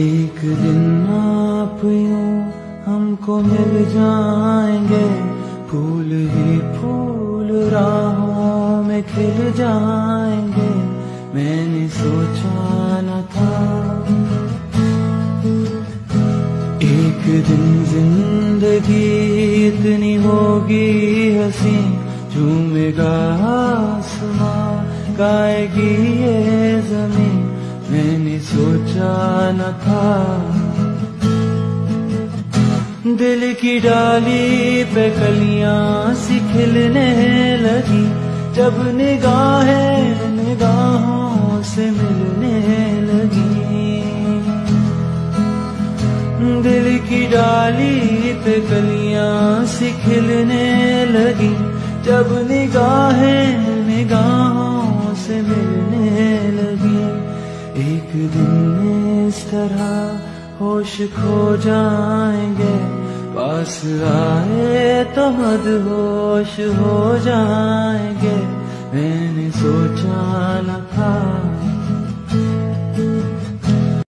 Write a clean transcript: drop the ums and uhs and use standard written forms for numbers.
एक दिन आप यूं हमको मिल जाएंगे, फूल ही फूल राहों में खिल जाएंगे। मैंने सोचा न था एक दिन जिंदगी इतनी होगी हंसी, झूमेगा आसमां गाएगी ये ज़मीं। मैंने सोचा न था दिल की डाली पे कलियां सी खिलने लगी, जब निगाहें निगाहों से मिलने लगी। दिल की डाली पे कलियां सी खिलने लगी, जब निगाहें निगाहों से मिलने लगी। एक दिन इस तरह होश खो जाएंगे, पास आए तो मदहोश हो जाएंगे। मैंने सोचा न था